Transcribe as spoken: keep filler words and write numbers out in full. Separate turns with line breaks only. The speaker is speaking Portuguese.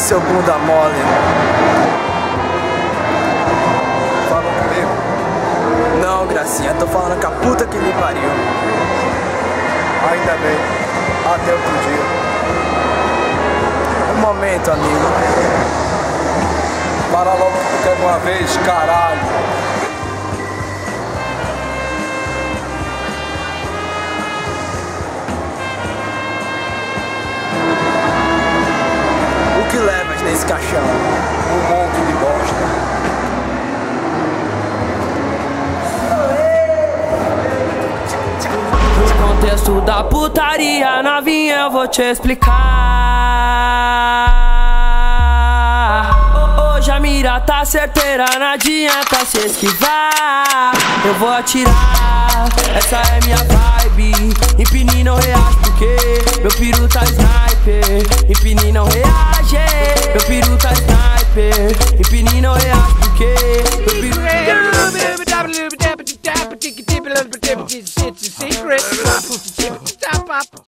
seu bunda mole.
Falou comigo?
Não, gracinha, tô falando com a puta que me pariu.
Ainda bem. Até outro dia.
Um momento, amigo.
Para logo que tu quer uma vez, caralho.
O que levas nesse caixão?
Um monte de bosta.
No contexto da putaria, novinha, eu vou te explicar. Hoje a mira tá certeira, não adianta se esquivar. Eu vou atirar, essa é minha vibe. Empine não reage porque meu piru tá sniper. Empine não reage, meu piru tá sniper. Empine não reage porque meu piru tá
Secret.